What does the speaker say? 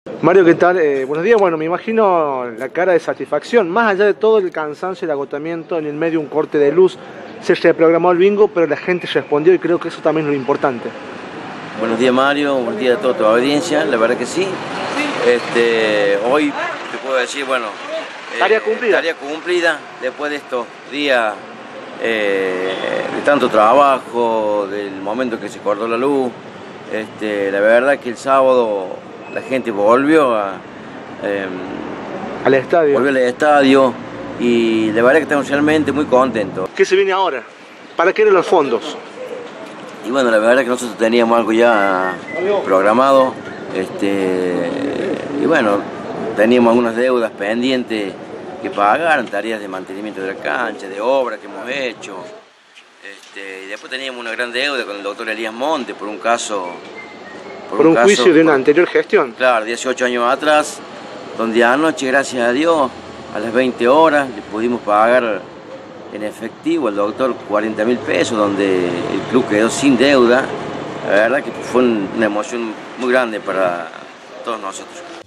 Mario, ¿qué tal? Buenos días. Bueno, me imagino la cara de satisfacción, más allá de todo el cansancio y el agotamiento, en el medio de un corte de luz, se reprogramó el bingo, pero la gente respondió y creo que eso también es lo importante. Buenos días, Mario, buenos días a toda tu audiencia, la verdad que sí. Hoy te puedo decir, bueno, Tarea cumplida. Tarea cumplida después de estos días de tanto trabajo, del momento que se cortó la luz. La verdad que el sábado la gente volvió Al estadio. volvió al estadio y la verdad que estamos realmente muy contentos. ¿Qué se viene ahora? ¿Para qué eran los fondos? Y bueno, la verdad que nosotros teníamos algo ya programado, y bueno, teníamos algunas deudas pendientes que pagar, tareas de mantenimiento de la cancha, de obras que hemos hecho, y después teníamos una gran deuda con el doctor Elías Monte por un caso... Por un juicio de una anterior gestión. Claro, 18 años atrás, donde anoche, gracias a Dios, a las 20 horas, le pudimos pagar en efectivo al doctor 40.000 pesos, donde el club quedó sin deuda. La verdad que fue una emoción muy grande para todos nosotros.